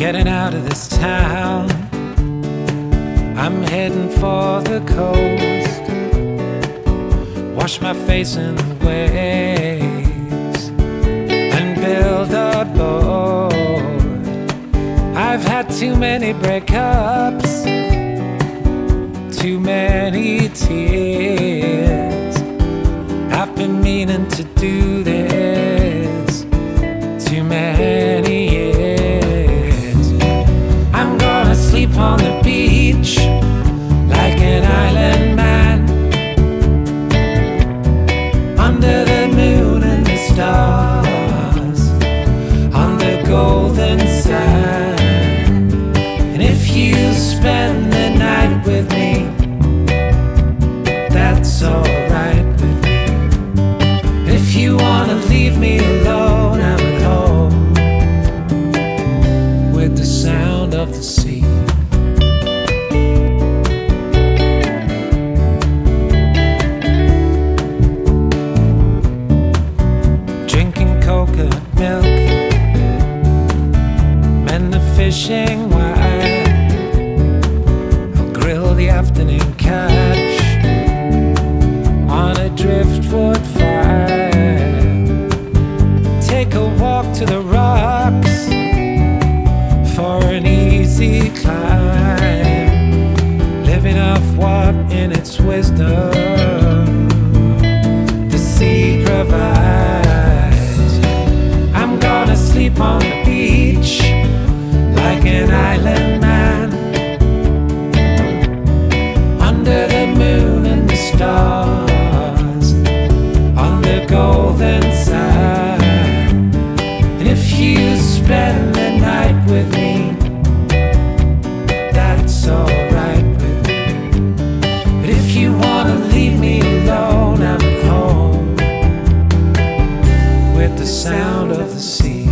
getting out of this town. I'm heading for the coast, wash my face in the waves and build a boat. I've had too many breakups, too many tears. I've been meaning to do this too many years. I'm gonna sleep on the beach like an island man, under the moon and the stars, on the golden sand. And if you spend the night with me, that's alright with me. If you wanna leave me alone, I'm at home with the sound of the sea. Drinking coconut milk, men the fishing wire. I'll grill the afternoon catch on a driftwood fire. Take a walk to the rocks for an easy climb, living off what in its wisdom the sea provides. I'm gonna sleep on the beach like an island man, under the moon and the stars, on the golden sand. And if you spend the night with me, that's alright with me. But if you wanna leave me alone, I'm at home with the sound of the sea.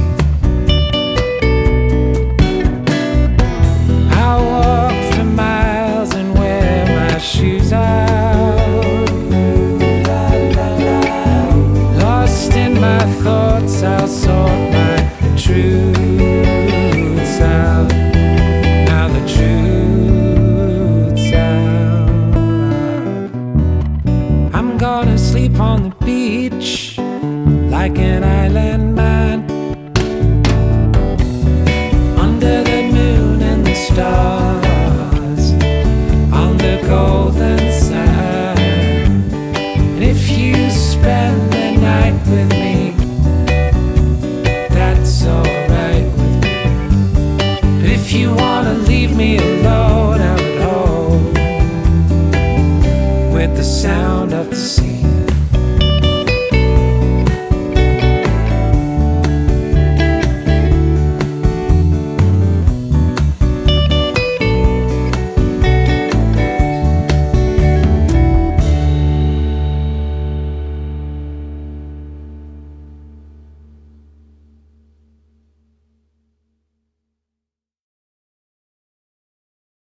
I walk for miles and wear my shoes out. Lost in my thoughts, I'll sort my truths out. Now the truth's out. I'm gonna sleep on the beach like an island man, under the moon and the stars, on the golden sand. And if you spend the night with me, that's alright with me. But if you wanna leave me alone, I'm at home with the sound of the sea.